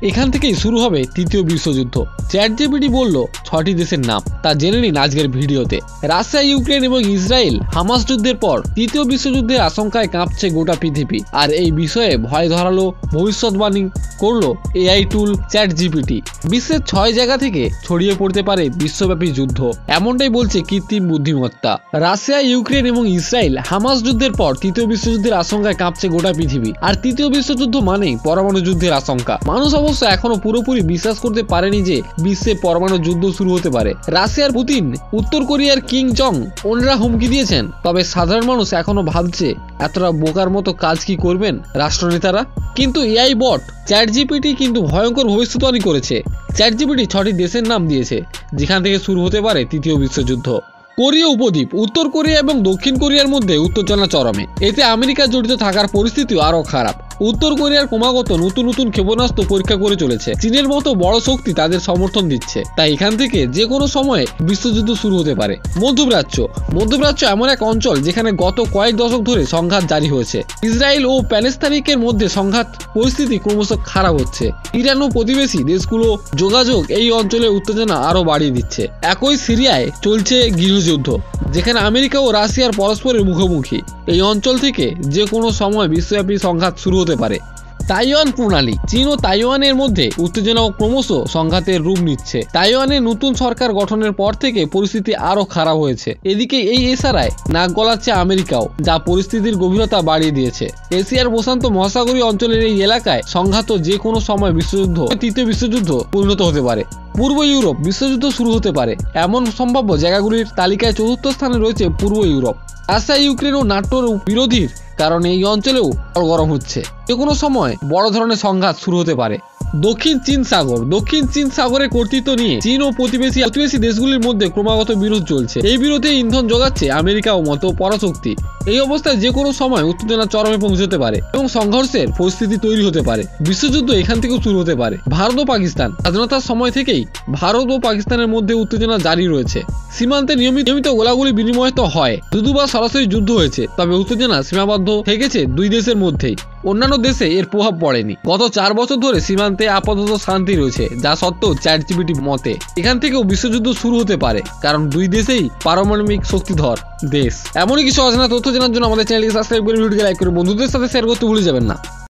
এখান থেকেই শুরু হবে তৃতীয় বিশ্বযুদ্ধ। চ্যাটজিপিটি বলল 6টি দেশের নাম, তা জেনে নিন আজকের ভিডিওতে। রাশিয়া, ইউক্রেন এবং ইসরায়েল হামাস যুদ্ধের পর তৃতীয় বিশ্বযুদ্ধের আশঙ্কায় কাঁপছে গোটা পৃথিবী। আর এই বিষয়ে ভয় ধরালো ভবিষ্যৎবাণী করলো এআই টুল চ্যাটজিপিটি। বিশ্বের 6 জায়গা থেকে ছড়িয়ে পড়তে পারে বিশ্বব্যাপী যুদ্ধ, এমনটাই বলছে কৃত্রিম বুদ্ধিমত্তা। রাশিয়া, ইউক্রেন এবং ইসরায়েল হামাস যুদ্ধের পর তৃতীয় বিশ্বযুদ্ধের আশঙ্কায় কাঁপছে গোটা পৃথিবী। আর তৃতীয় বিশ্বযুদ্ধ মানেই পরমাণু যুদ্ধের আশঙ্কা। মানুষ অবশ্য এখনো পুরোপুরি বিশ্বাস করতে পারেনি যে বিশ্বে পরমাণু যুদ্ধ শুরু হতে পারে। রাশিয়ার পুতিন, উত্তর কোরিয়ার কিং জং উনরা হুমকি দিয়েছেন। তবে সাধারণ মানুষ এখনো ভাবছে এতটা বোকার মতো কাজ কি করবেন রাষ্ট্রনেতারা। কিন্তু এআই বট চ্যাটজিপিটি কিন্তু ভয়ঙ্কর ভবিষ্যৎবাণী করেছে। চ্যাটজিপিটি 6টি দেশের নাম দিয়েছে যেখান থেকে শুরু হতে পারে তৃতীয় বিশ্বযুদ্ধ। কোরীয় উপদ্বীপ, উত্তর কোরিয়া এবং দক্ষিণ কোরিয়ার মধ্যে উত্তেজনা চরমে। এতে আমেরিকা জড়িত থাকার পরিস্থিতিও আরও খারাপ। উত্তর কোরিয়ার ক্রমাগত নতুন নতুন ক্ষেপণাস্ত্র পরীক্ষা করে চলেছে। চীনের মতো বড় শক্তি তাদের সমর্থন দিচ্ছে। তাই এখান থেকে যে কোনো সময়ে বিশ্বযুদ্ধ শুরু হতে পারে। মধ্যপ্রাচ্য এমন এক অঞ্চল যেখানে গত কয়েক দশক ধরে সংঘাত জারি হয়েছে। ইসরায়েল ও প্যালেস্তাইনের মধ্যে সংঘাত পরিস্থিতি ক্রমশ খারাপ হচ্ছে। ইরান ও প্রতিবেশী যেগুলো যোগাযোগ এই অঞ্চলে উত্তেজনা আরও বাড়িয়ে দিচ্ছে। একই সিরিয়ায় চলছে গৃহযুদ্ধ, যেখানে আমেরিকা ও রাশিয়ার পরস্পরের মুখোমুখি। এই অঞ্চল থেকে যে কোনো সময় বিশ্বব্যাপী সংঘাত শুরু হতে পারে। তাইওয়ান প্রণালী, চীন ও তাইওয়ানের মধ্যে উত্তেজনা ক্রমশ সংঘাতের রূপ নিচ্ছে। তাইওয়ানের নতুন সরকার গঠনের পর থেকে পরিস্থিতি আরো খারাপ হয়েছে। এদিকে এই ইশারায় নাক গলাচ্ছে আমেরিকাও, যা পরিস্থিতির গভীরতা বাড়িয়ে দিয়েছে। এশিয়ার প্রশান্ত মহাসাগরীয় অঞ্চলের এই এলাকায় সংঘাত যে কোনো সময় তৃতীয় বিশ্বযুদ্ধ পরিণত হতে পারে। পূর্ব ইউরোপ, বিশ্বযুদ্ধ শুরু হতে পারে। এমন সম্ভাব্য জায়গাগুলির তালিকায় 4র্থ স্থানে রয়েছে পূর্ব ইউরোপ। রাশিয়া, ইউক্রেন ও নাটোর বিরোধীর কারণে এই অঞ্চলেও গরম হচ্ছে। যে কোনো সময় বড় ধরনের সংঘাত শুরু হতে পারে। দক্ষিণ চীন সাগরের কর্তৃত্ব নিয়ে চীন ও প্রতিবেশী দেশগুলির মধ্যে ক্রমাগত বিরোধ চলছে। এই বিরোধে ইন্ধন যোগাচ্ছে আমেরিকা ও মতো পরাশক্তি। এই অবস্থায় যে কোনো সময় উত্তেজনা চরমে পৌঁছতে পারে এবং সংঘর্ষের পরিস্থিতি তৈরি হতে পারে। বিশ্বযুদ্ধ এখান থেকেও শুরু হতে পারে। ভারত ও পাকিস্তান, স্বাধীনতার সময় থেকেই ভারত ও পাকিস্তানের মধ্যে উত্তেজনা জারি রয়েছে। সীমান্তে নিয়মিত গোলাগুলি বিনিময় তো হয়, দুবার সরাসরি যুদ্ধ হয়েছে। তবে উত্তেজনা সীমাবদ্ধ থেকেছে 2 দেশের মধ্যেই। অন্যান্য দেশে এর প্রভাব পড়েনি। গত 4 বছর ধরে সীমান্তে আপাতত শান্তি রয়েছে, যা সত্ত্বেও চ্যাটজিপিটি মতে এখান থেকেও বিশ্বযুদ্ধ শুরু হতে পারে, কারণ 2 দেশেই পারমাণবিক শক্তিধর দেশ। এমনই কিছু অজানা তথ্য জানার জন্য আমাদের চ্যানেলকে সাবস্ক্রাইব করে ভিডিওকে লাইক করে বন্ধুদের সাথে শেয়ার করতে ভুলে যাবেন না।